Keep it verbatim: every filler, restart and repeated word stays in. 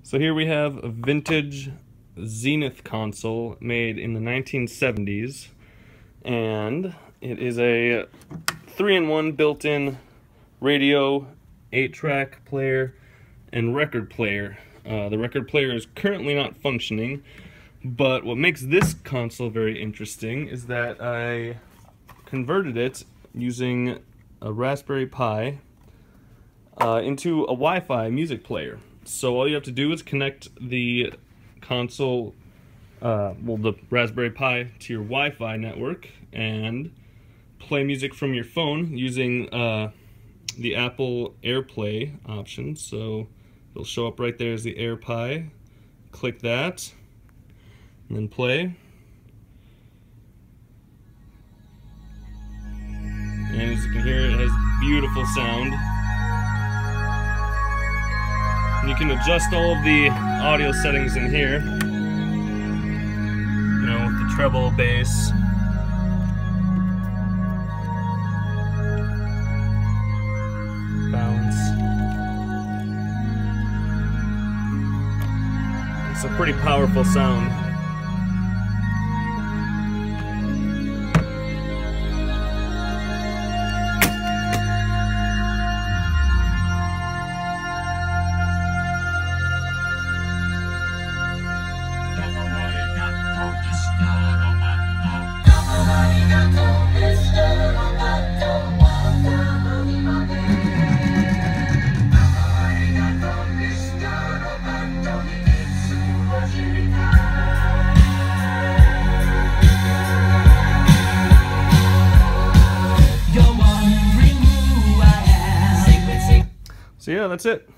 So here we have a vintage Zenith console made in the nineteen seventies, and it is a three in one built-in radio, eight track player, and record player. Uh, the record player is currently not functioning, but what makes this console very interesting is that I converted it using a Raspberry Pi uh, into a Wi-Fi music player. So all you have to do is connect the console, uh, well, the Raspberry Pi to your Wi-Fi network and play music from your phone using uh, the Apple AirPlay option. So it'll show up right there as the AirPi. Click that and then play. And as you can hear, it has beautiful sound. And you can adjust all of the audio settings in here. You know, with the treble, bass. Balance. It's a pretty powerful sound. So yeah, that's it.